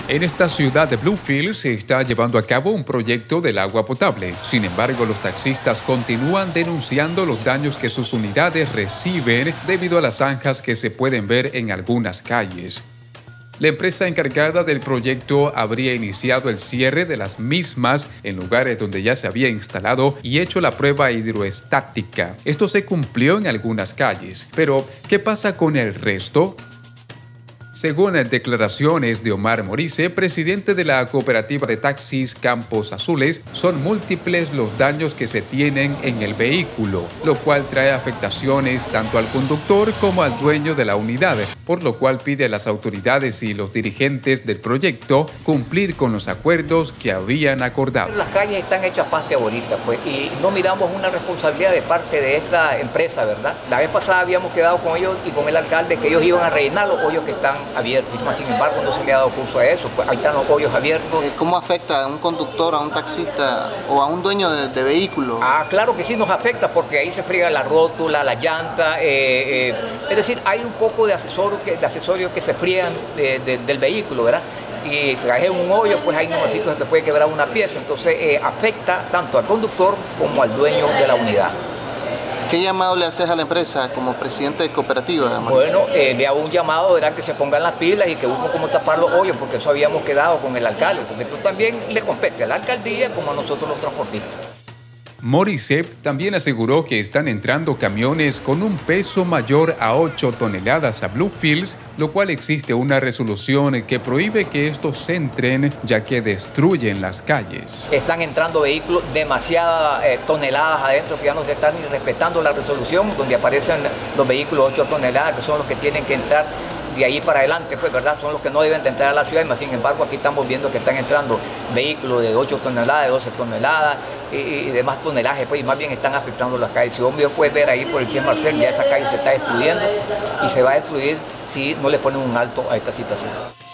En esta ciudad de Bluefield se está llevando a cabo un proyecto del agua potable. Sin embargo, los taxistas continúan denunciando los daños que sus unidades reciben debido a las zanjas que se pueden ver en algunas calles. La empresa encargada del proyecto habría iniciado el cierre de las mismas en lugares donde ya se había instalado y hecho la prueba hidroestática. Esto se cumplió en algunas calles, pero ¿qué pasa con el resto? Según declaraciones de Omar Morice, presidente de la cooperativa de taxis Campos Azules, son múltiples los daños que se tienen en el vehículo, lo cual trae afectaciones tanto al conductor como al dueño de la unidad, por lo cual pide a las autoridades y los dirigentes del proyecto cumplir con los acuerdos que habían acordado. Las calles están hechas paste ahorita, pues, y no miramos una responsabilidad de parte de esta empresa, ¿verdad? La vez pasada habíamos quedado con ellos y con el alcalde que ellos iban a rellenar los hoyos que están abiertos. Sin embargo, no se le ha dado curso a eso, pues ahí están los hoyos abiertos. ¿Cómo afecta a un conductor, a un taxista o a un dueño de vehículo? Claro que sí nos afecta porque ahí se friega la rótula, la llanta, es decir, hay un poco de accesorios que se friegan del vehículo, ¿verdad? Y si cae un hoyo, pues ahí nomás se te puede quebrar una pieza, entonces afecta tanto al conductor como al dueño de la unidad. ¿Qué llamado le haces a la empresa como presidente de cooperativa? Bueno, le hago un llamado, ¿verdad? Que se pongan las pilas y que busquen cómo tapar los hoyos, porque eso habíamos quedado con el alcalde, porque esto también le compete a la alcaldía como a nosotros los transportistas. Morice también aseguró que están entrando camiones con un peso mayor a 8 toneladas a Bluefields, lo cual existe una resolución que prohíbe que estos entren ya que destruyen las calles. Están entrando vehículos demasiadas toneladas adentro que ya no se están ni respetando la resolución donde aparecen los vehículos 8 toneladas que son los que tienen que entrar de ahí para adelante, pues, ¿verdad? Son los que no deben de entrar a la ciudad, sin embargo aquí estamos viendo que están entrando vehículos de 8 toneladas, de 12 toneladas y demás tonelajes, pues, y más bien están afectando las calles. Si vos puedes ver ahí por el Chef Marcel, ya esa calle se está destruyendo y se va a destruir si no le ponen un alto a esta situación.